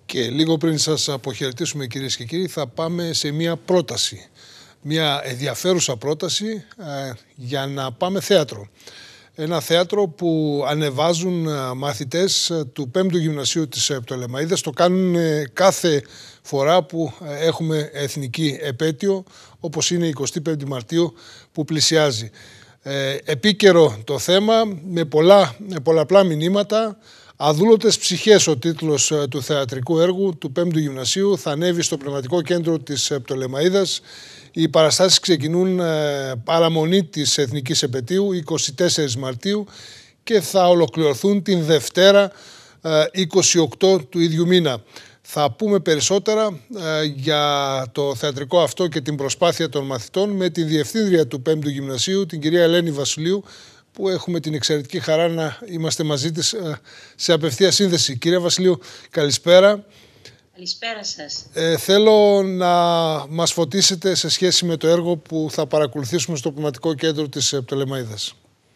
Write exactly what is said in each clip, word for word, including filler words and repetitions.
Και λίγο πριν σας αποχαιρετήσουμε, κυρίες και κύριοι, θα πάμε σε μια πρόταση. Μια ενδιαφέρουσα πρόταση ε, για να πάμε θέατρο. Ένα θέατρο που ανεβάζουν μαθητές του πέμπτου Γυμνασίου της Πτολεμαΐδας. Το κάνουν κάθε φορά που έχουμε εθνική επέτειο, όπως είναι η εικοστή πέμπτη Μαρτίου που πλησιάζει. Ε, επίκαιρο το θέμα, με πολλά, με πολλαπλά μηνύματα. «Αδούλωτες ψυχές» ο τίτλος του θεατρικού έργου του πέμπτου Γυμνασίου θα ανέβει στο Πνευματικό Κέντρο της Πτολεμαΐδας. Οι παραστάσεις ξεκινούν ε, παραμονή της Εθνικής Επετείου, εικοστή τέταρτη Μαρτίου, και θα ολοκληρωθούν την Δευτέρα ε, είκοσι οκτώ του ίδιου μήνα. Θα πούμε περισσότερα ε, για το θεατρικό αυτό και την προσπάθεια των μαθητών με τη Διευθύντρια του πέμπτου Γυμνασίου, την κυρία Ελένη Βασιλείου, που έχουμε την εξαιρετική χαρά να είμαστε μαζί της ε, σε απευθεία σύνδεση. Κυρία Βασιλείου, καλησπέρα. Καλησπέρα σας. Ε, θέλω να μας φωτίσετε σε σχέση με το έργο που θα παρακολουθήσουμε στο Πνευματικό Κέντρο της Πτολεμαΐδας.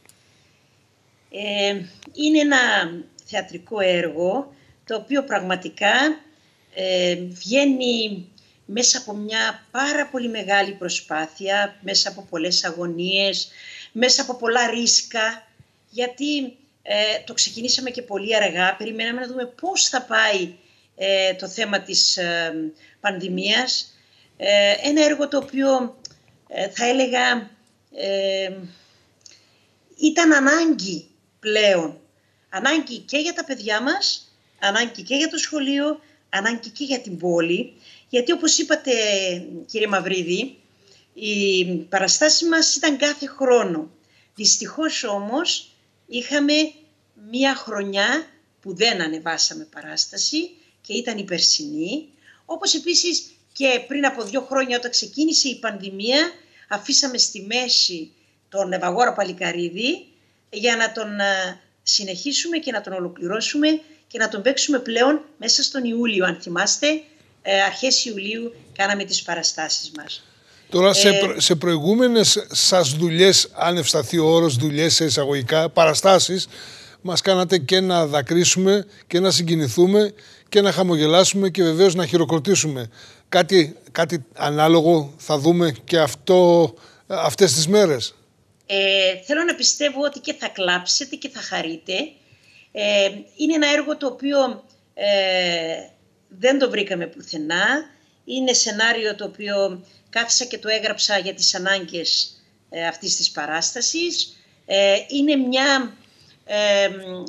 Ε, είναι ένα θεατρικό έργο το οποίο πραγματικά ε, βγαίνει μέσα από μια πάρα πολύ μεγάλη προσπάθεια, μέσα από πολλές αγωνίες, μέσα από πολλά ρίσκα, γιατί ε, το ξεκινήσαμε και πολύ αργά, περιμέναμε να δούμε πώς θα πάει ε, το θέμα της ε, πανδημίας. Ε, ένα έργο το οποίο ε, θα έλεγα ε, ήταν ανάγκη πλέον. Ανάγκη και για τα παιδιά μας, ανάγκη και για το σχολείο, ανάγκη και για την πόλη. Γιατί όπως είπατε, κύριε Μαυρίδη, οι παραστάσεις μας ήταν κάθε χρόνο. Δυστυχώς όμως είχαμε μία χρονιά που δεν ανεβάσαμε παράσταση και ήταν η περσινή. Όπως επίσης και πριν από δύο χρόνια, όταν ξεκίνησε η πανδημία, αφήσαμε στη μέση τον Ευαγόρα Παλικαρίδη για να τον συνεχίσουμε και να τον ολοκληρώσουμε και να τον παίξουμε πλέον μέσα στον Ιούλιο. Αν θυμάστε, αρχές Ιουλίου κάναμε τις παραστάσεις μας. Τώρα ε, σε, προ, σε προηγούμενες σας δουλειές, αν ευσταθεί ο όρος δουλειές σε εισαγωγικά, παραστάσεις, μας κάνατε και να δακρύσουμε και να συγκινηθούμε και να χαμογελάσουμε και βεβαίως να χειροκροτήσουμε. Κάτι, κάτι ανάλογο θα δούμε και αυτό, αυτές τις μέρες. Ε, θέλω να πιστεύω ότι και θα κλάψετε και θα χαρείτε. Ε, είναι ένα έργο το οποίο ε, δεν το βρήκαμε πουθενά. Είναι σενάριο το οποίο κάθισα και το έγραψα για τις ανάγκες ε, αυτής της παράστασης. Ε, είναι μια ε,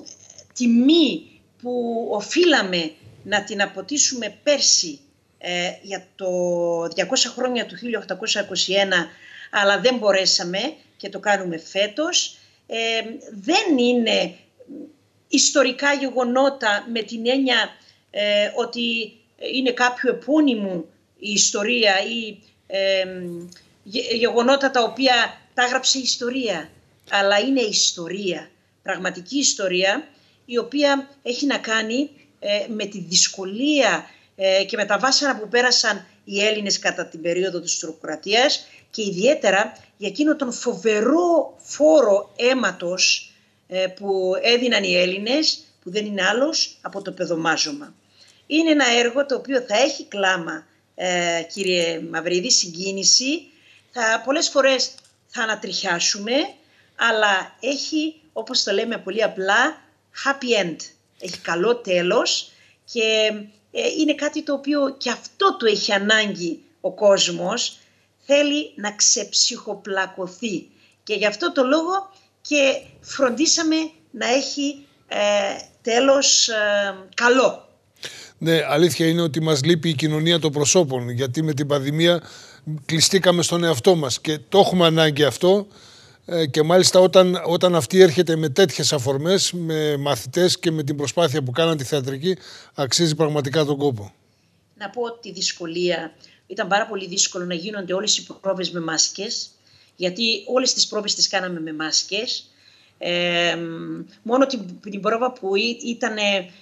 τιμή που οφείλαμε να την αποτίσουμε πέρσι ε, για το διακόσια χρόνια του χίλια οκτακόσια είκοσι ένα, αλλά δεν μπορέσαμε και το κάνουμε φέτος. Ε, δεν είναι ιστορικά γεγονότα με την έννοια ε, ότι είναι κάποιο επώνυμο η ιστορία ή ε, γεγονότα τα οποία τα έγραψε η ιστορία, αλλά είναι ιστορία, πραγματική ιστορία, η οποία έχει να κάνει ε, με τη δυσκολία ε, και με τα βάσανα που πέρασαν οι Έλληνες κατά την περίοδο της Τουρκοκρατίας και ιδιαίτερα για εκείνο τον φοβερό φόρο αίματος ε, που έδιναν οι Έλληνες, που δεν είναι άλλος από το παιδομάζωμα. Είναι ένα έργο το οποίο θα έχει κλάμα, ε, κύριε Μαυρίδη, συγκίνηση. Θα, πολλές φορές θα ανατριχιάσουμε, αλλά έχει, όπως το λέμε πολύ απλά, happy end. Έχει καλό τέλος και ε, είναι κάτι το οποίο και αυτό το έχει ανάγκη ο κόσμος. Θέλει να ξεψυχοπλακωθεί και γι' αυτό το λόγο και φροντίσαμε να έχει ε, τέλος ε, καλό. Ναι, αλήθεια είναι ότι μας λείπει η κοινωνία των προσώπων, γιατί με την πανδημία κλειστήκαμε στον εαυτό μας και το έχουμε ανάγκη αυτό ε, και μάλιστα όταν, όταν αυτή έρχεται με τέτοιες αφορμές, με μαθητές και με την προσπάθεια που κάναν τη θεατρική, αξίζει πραγματικά τον κόπο. Να πω ότι τη δυσκολία, ήταν πάρα πολύ δύσκολο να γίνονται όλες οι πρόβες με μάσκες, γιατί όλες τις πρόβες τις κάναμε με μάσκες. Ε, μόνο την, την πρόβα που ήταν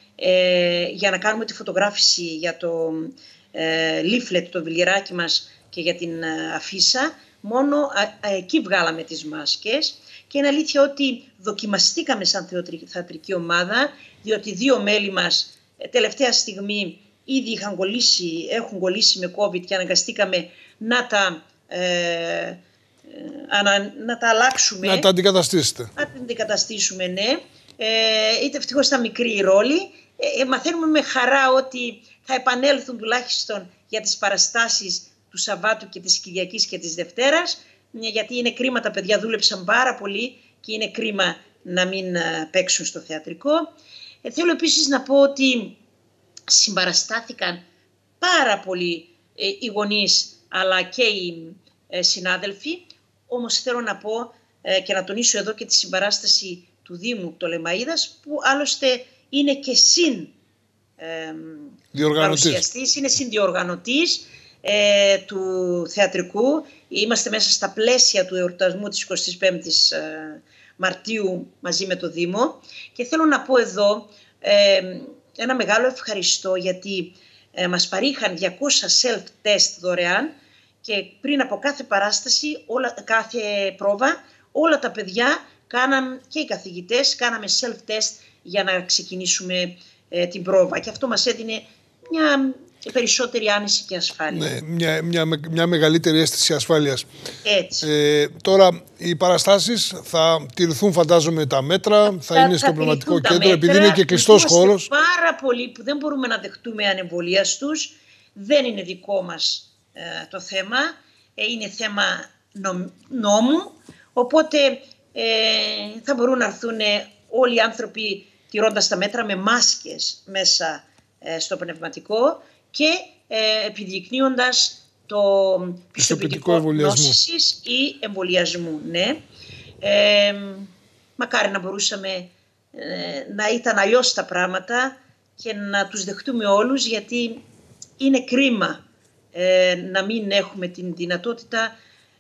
ε, για να κάνουμε τη φωτογράφηση για το ε, leaflet, το βιβλιαράκι μας και για την ε, αφίσα, μόνο α, α, εκεί βγάλαμε τις μάσκες. Και είναι αλήθεια ότι δοκιμαστήκαμε σαν θεατρική ομάδα, διότι δύο μέλη μας ε, τελευταία στιγμή ήδη είχαν κολλήσει, έχουν κολλήσει με COVID και αναγκαστήκαμε να τα, ε, ανα, να τα αλλάξουμε. Να τα αντικαταστήσετε. Να τα αντικαταστήσουμε, ναι. Ε, είτε ευτυχώς ήταν μικρή η ρόλη. Ε, μαθαίνουμε με χαρά ότι θα επανέλθουν τουλάχιστον για τις παραστάσεις του Σαββάτου και της Κυριακής και της Δευτέρας, γιατί είναι κρίμα, τα παιδιά δούλεψαν πάρα πολύ και είναι κρίμα να μην παίξουν στο θεατρικό. Ε, θέλω επίσης να πω ότι συμπαραστάθηκαν πάρα πολλοί ε, οι γονείς αλλά και οι ε, συνάδελφοι, όμως θέλω να πω ε, και να τονίσω εδώ και τη συμπαράσταση του Δήμου Πτολεμαΐδας, που άλλωστε είναι και συν ε, παρουσιαστής, είναι συνδιοργανωτής ε, του θεατρικού. Είμαστε μέσα στα πλαίσια του εορτασμού της εικοστής πέμπτης ε, Μαρτίου μαζί με το Δήμο, και θέλω να πω εδώ ε, ένα μεγάλο ευχαριστώ, γιατί ε, μας παρήχαν διακόσια self-test δωρεάν και πριν από κάθε παράσταση, όλα, κάθε πρόβα, όλα τα παιδιά κάναν, και οι καθηγητές κάναμε self-test για να ξεκινήσουμε ε, την πρόβα, και αυτό μας έδινε μια περισσότερη άνεση και ασφάλεια. Ναι, μια, μια, μια μεγαλύτερη αίσθηση ασφάλειας. Έτσι. Ε, τώρα, οι παραστάσεις θα τηρηθούν, φαντάζομαι, τα μέτρα, θα, θα είναι στο πνευματικό κέντρο, μέτρα, επειδή είναι και κλειστός χώρος. Πάρα πολλοί που δεν μπορούμε να δεχτούμε ανεμβολίαστους. Δεν είναι δικό μας ε, το θέμα, ε, είναι θέμα νόμου, οπότε ε, θα μπορούν να έρθουν όλοι οι άνθρωποι τηρώντας τα μέτρα με μάσκες μέσα ε, στο πνευματικό και ε, επιδεικνύοντας το πιστοποιητικό νόσησης ή εμβολιασμού. Ναι. Ε, μακάρι να μπορούσαμε ε, να ήταν αλλιώς τα πράγματα και να τους δεχτούμε όλους, γιατί είναι κρίμα ε, να μην έχουμε την δυνατότητα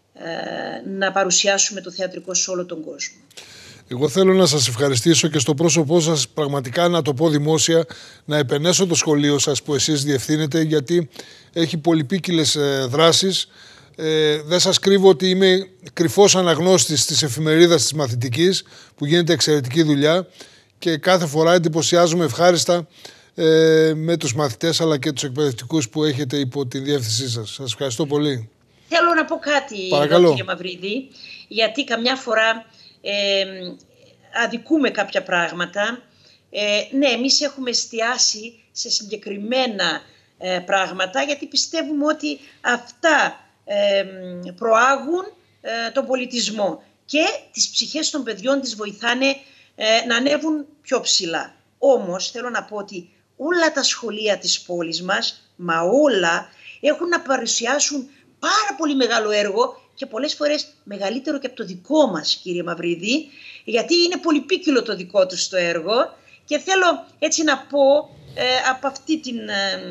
ε, να παρουσιάσουμε το θεατρικό σε όλο τον κόσμο. Εγώ θέλω να σας ευχαριστήσω και στο πρόσωπό σας, πραγματικά να το πω δημόσια, να επενέσω το σχολείο σας που εσείς διευθύνετε, γιατί έχει πολυπίκυλες ε, δράσεις. Ε, δεν σας κρύβω ότι είμαι κρυφός αναγνώστης της εφημερίδας της Μαθητικής, που γίνεται εξαιρετική δουλειά, και κάθε φορά εντυπωσιάζομαι ευχάριστα ε, με τους μαθητές αλλά και τους εκπαιδευτικούς που έχετε υπό τη διεύθυνσή σας. Σας ευχαριστώ πολύ. Θέλω να πω κάτι, εδώ, κύριε Μαυρίδη, γιατί καμιά φορά Ε, αδικούμε κάποια πράγματα. Ε, ναι, εμείς έχουμε εστιάσει σε συγκεκριμένα ε, πράγματα, γιατί πιστεύουμε ότι αυτά ε, προάγουν ε, τον πολιτισμό και τις ψυχές των παιδιών τις βοηθάνε ε, να ανέβουν πιο ψηλά. Όμως θέλω να πω ότι όλα τα σχολεία της πόλης μας, μα όλα, έχουν να παρουσιάσουν πάρα πολύ μεγάλο έργο, και πολλές φορές μεγαλύτερο και από το δικό μας, κύριε Μαυρίδη, γιατί είναι πολυπίκυλο το δικό τους το έργο, και θέλω έτσι να πω ε, από αυτή την ε,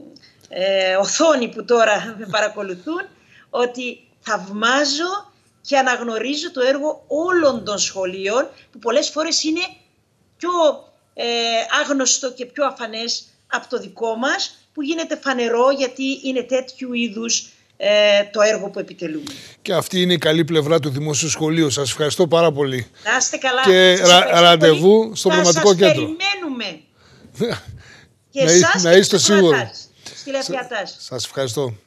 ε, οθόνη που τώρα με παρακολουθούν, ότι θαυμάζω και αναγνωρίζω το έργο όλων των σχολείων, που πολλές φορές είναι πιο ε, άγνωστο και πιο αφανές από το δικό μας, που γίνεται φανερό γιατί είναι τέτοιου είδους Ε, το έργο που επιτελούμε. Και αυτή είναι η καλή πλευρά του δημόσιου σχολείου. Σας ευχαριστώ πάρα πολύ. Να είστε καλά. Και ρα, ραντεβού πολύ στο πνευματικό κέντρο. Σας περιμένουμε. Και να, εσάς να είστε σίγουροι. Στη Λευκιατάς. Σας ευχαριστώ.